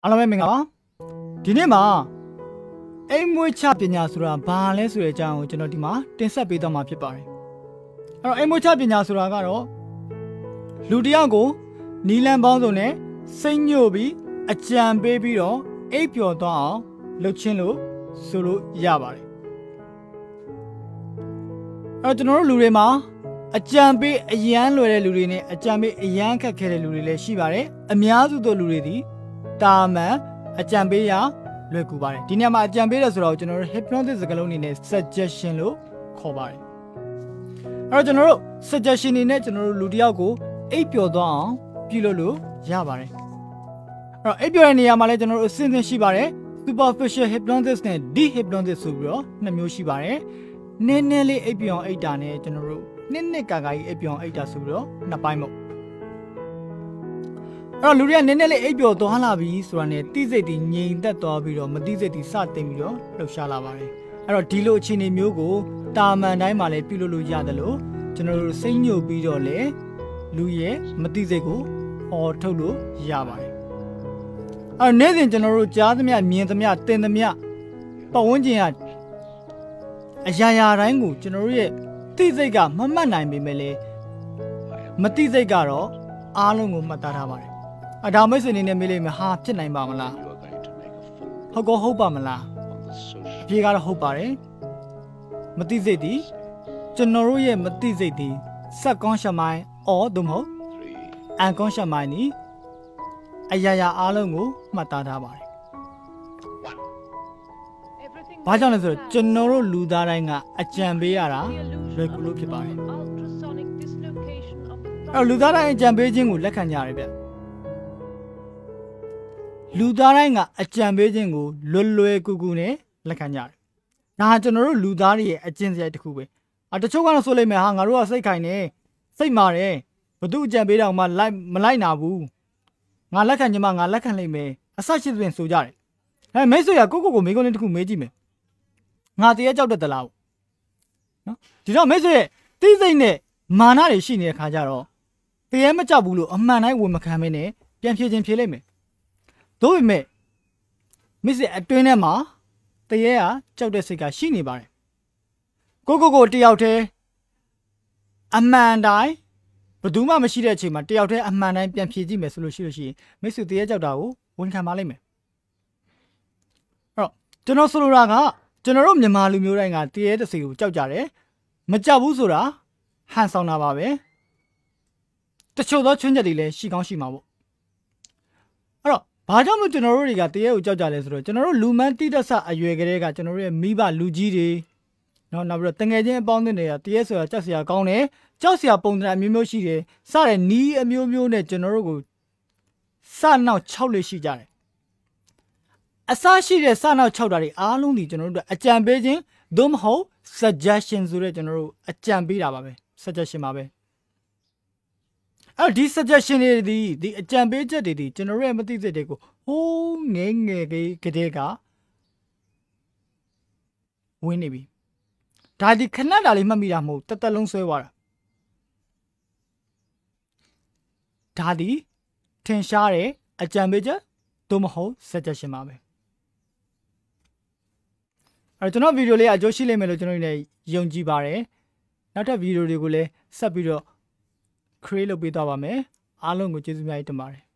အားလုံးပဲမင်္ဂလာပါဒီနေ့မှာအိမ်မွေးချပညာဆိုတာဘာလဲဆိုတဲ့အကြောင်းကိုကျွန်တော်ဒီမှာတင်ဆက်ပေးသွားမှာဖြစ်ပါတယ်အဲ့တော့အိမ်မွေးချပညာဆိုတာကတော့လူတစ်ယောက်ကိုနီလန်ပေါင်းစုံနဲ့စိတ်ညှို့ပြီးအကြံပေးပြီးတော့အိပ်ပျော်သွားအောင်လုပ်ချင်းလို့ဆိုလို့ရပါတယ်အဲ့တော့ကျွန်တော်တို့လူတွေမှာအကြံပေးအရန်လွယ်တဲ့လူတွေနဲ့အကြံပေးအရန်ခက်ခဲတဲ့လူတွေလည်းရှိပါတယ်အများစုသောလူတွေဒီတာမန်အကြံပေးရလွယ်ကူပါတယ်ဒီနေရာမှာအကြံပေးတယ်ဆိုတော့ကျွန်တော်တို့ hypnosis စကားလုံးအနေနဲ့ suggestion လို့ခေါ်ပါတယ်အဲ့တော့ကျွန်တော်တို့ suggestion နေနဲ့ကျွန်တော်တို့လူတစ်ယောက်ကိုအိပ်ပျော်သွားအောင်ပြုလုပ်လို့ရပါတယ်အဲ့တော့အိပ်ပျော်တဲ့နေရာမှာလည်းကျွန်တော်တို့အဆင့်ဆင့်ရှိပါတယ် superficial hypnosis နဲ့ deep hypnosis ဆိုပြီးတော့နှစ်မျိုးရှိပါတယ်နည်းနည်းလေးအိပ်ပျော်အိပ်တာနဲ့ကျွန်တော်တို့နှစ်ကာကြီးအိပ်ပျော်အိပ်တာဆိုပြီးတော့နှစ်ပိုင်းပေါ့အဲ့တော့လူတွေကနည်းနည်းလေးအိပ်ပျော်သွားလာပြီဆိုတာနဲ့တိစိတ်တီငြိမ်သက်သွားပြီးတော့မတိစိတ်တီစတင်ပြီးတော့လှုပ်ရှားလာပါတယ်အဲ့တော့ဒီလိုအခြေအနေမျိုးကိုတာမန်တိုင်းမှာလည်းပြုလုပ်လို့ရတယ်လို့ကျွန်တော်တို့စိတ်ညှို့ပြီးတော့လေလူရဲ့မတိစိတ်ကိုဟောထုတ်လို့ရပါတယ်အဲ့နေ့စဉ်ကျွန်တော်တို့ကြားသမျှမြင်သမျှတင်သမျှပတ်ဝန်းကျင်ကအရာတိုင်းကိုကျွန်တော်တို့ရဲ့တိစိတ်ကမမှတ်နိုင်ပေမဲ့လေမတိစိတ်ကတော့အားလုံးကိုမှတ်သားထားပါတယ်အဒါမိတ်ဆွေအနေနဲ့မေးလိုက်မယ်ဟာဖြစ်နိုင်ပါမလားဟုတ်ပါမလားအပြေကတော့ဟုတ်ပါတယ်မတိစိတ်ဒီကျွန်တော်တို့ရဲ့မတိစိတ်ဒီစက်ကွန်ရှမိုင်းအော်သို့မဟုတ်အန်ကွန်ရှမိုင်းနီအရာအားလုံးကိုမှတ်သားထားပါတယ်ဘာကြောင့်လဲဆိုတော့ကျွန်တော်တို့လူသားတိုင်းကအကြံပေးရတာလွယ်ကူလို့ဖြစ်ပါတယ်အဲ့လူသားတိုင်းအကြံပေးခြင်းကိုလက်ခံကြရတယ်ဗျလူသားတိုင်းကအကြံပေးခြင်းကိုလွယ်ကူနဲ့လက်ခံကြတယ်ဒါကကျွန်တော်တို့လူသားတွေရဲ့အကျင့်စရိုက်တစ်ခုပဲတချို့ကတော့ဆိုလိမ့်မယ်ဟာငါတို့ကစိတ်ခိုင်နေစိတ်မာတယ်ဘသူအကြံပေးတော့မှမလိုက်နာဘူးငါလက်ခံခြင်းမငါလက်ခံလိမ့်မယ်အဆရှိသဖြင့်ဆိုကြတယ်မိတ်ဆွေကကိုမေးခွန်းလေးတစ်ခုမေးကြည့်မယ်ငါတည်းကြောက်တတ်သလားနော်ဒီတော့မိတ်ဆွေရဲ့တိစိတ်နဲ့မာနတွေရှိနေတဲ့ခါကျတော့တည်းမကြောက်ဘူးလို့အမှန်တိုင်းဝန်မခံမင်းနဲ့ပြန်ဖြေခြင်းဖြေလိုက်မယ်တို့ပေမဲ့မိတ်ဆွေအတွင်းထဲမှာတည်းကကြောက်တဲ့စိတ်ကရှိနေပါတယ်ကိုတယောက်တည်းအမှန်တိုင်းဘယ်သူမှမရှိတဲ့အချိန်မှာတယောက်တည်းအမှန်တိုင်းပြန်ဖြေကြည့်မယ်ဆိုလို့ရှိရင်မိတ်ဆွေတည်းကြောက်တာကိုဝန်ခံပါလိမ့်မယ်အဲ့တော့ကျွန်တော်ဆိုလိုတာကကျွန်တော်တို့မြန်မာလူမျိုးတိုင်းကတည်းတဲ့စိတ်ကိုကြောက်ကြတယ်မကြောက်ဘူးဆိုတာဟန်ဆောင်တာပါပဲတချို့သောချွင်းချက်တွေလည်းရှိကောင်းရှိမှာပေါ့အဲ့တော့ဘာကြောင့်မို့ကျွန်တော်တို့တွေကတည်းကိုကြောက်ကြလဲဆိုတော့ကျွန်တော်တို့လူမန်းတိတဆအရွယ်ကလေးကကျွန်တော်တို့ရဲ့မိဘလူကြီးတွေနော်နောက်ပြီးတော့တငယ်ချင်းအပေါင်းအသင်းတွေကတည်းဆိုတာကြောက်စရာကောင်းတယ်ကြောက်စရာပုံစံအမျိုးမျိုးရှိတယ်စတဲ့နီးအမျိုးမျိုးနဲ့ကျွန်တော်တို့ကိုစနောက်6လေးရှိကြတယ်အစရှိတဲ့စနောက်6တာတွေအားလုံးဒီကျွန်တော်တို့အကြံပေးခြင်းသို့မဟုတ် suggestion ဆိုတဲ့ကျွန်တော်တို့အကြံပေးတာပါပဲ suggestion ပါပဲအဲ့ဒီ suggestion တွေဒီအကြံပေးချက်တွေကျွန်တော်တို့ရဲ့မသိစိတ်တွေကိုဟိုးငယ်ကလေးကဝင်နေပြီဒါဒီခဏတာလေးမှတ်မိတာမဟုတ်တက်လုံးဆွဲသွားတာဒါဒီထင်ရှားတဲ့အကြံပေးချက်သို့မဟုတ် suggestion ပါပဲအဲ့တော့ကျွန်တော်ဗီဒီယိုလေးအကျိုးရှိလိမ့်မယ်လို့ကျွန်တော်လည်းယုံကြည်ပါတယ်နောက်ထပ်ဗီဒီယိုတွေကိုလည်းဆက်ပြီးတော့ create လုပ်ပေးသွားပါမယ်အားလုံးကိုကျေးဇူးများတင်ပါတယ်